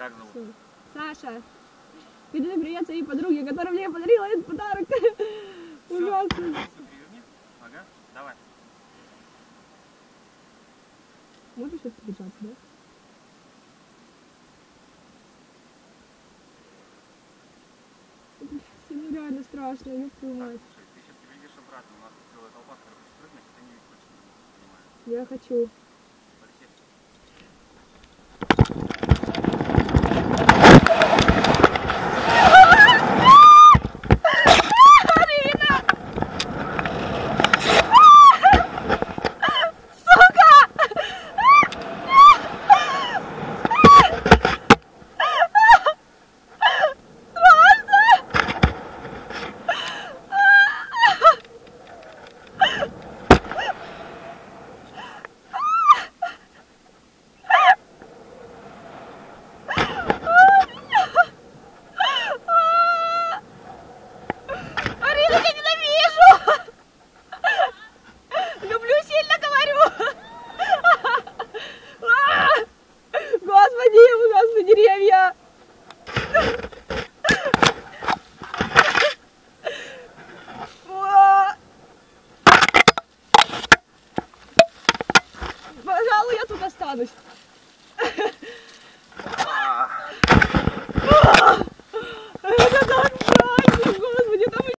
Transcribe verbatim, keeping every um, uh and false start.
Как зовут? Саша. Передай привет своей подруге, которая мне подарила этот подарок. Ужасно. Переверни. Ага, давай. Можешь сейчас прибежаться, да? Мне реально страшно, я не понимаю. Слушай, ты сейчас перейдешь обратно, у нас тут целая толпа, которая хочет прыгнуть, это не точно, понимаю. Я хочу. Деревья! Пожалуй, я тут останусь.